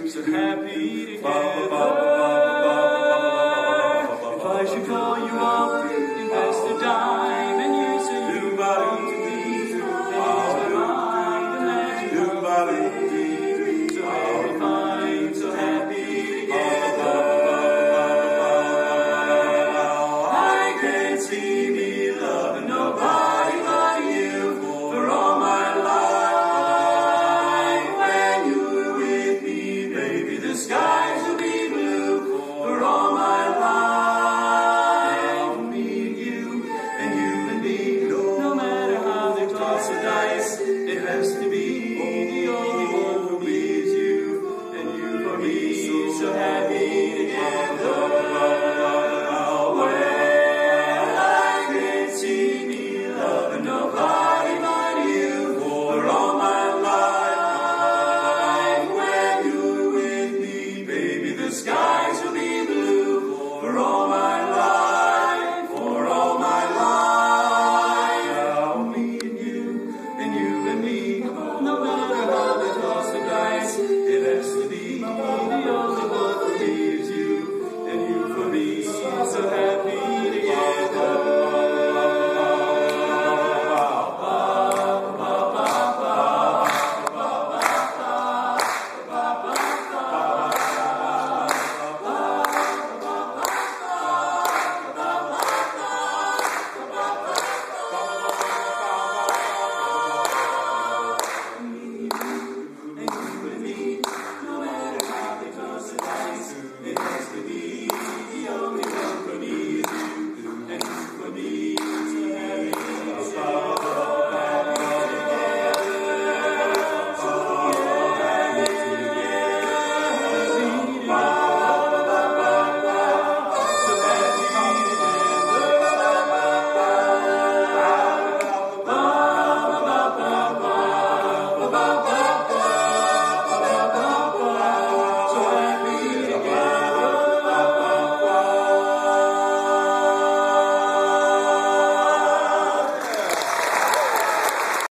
so happy together. If I should call you up, invest a dime, and you say you want to be, then ease my mind, imagine how we so very fine, so happy together. I can't see me loving nobody but you for all my life. When you're with me, baby, the sky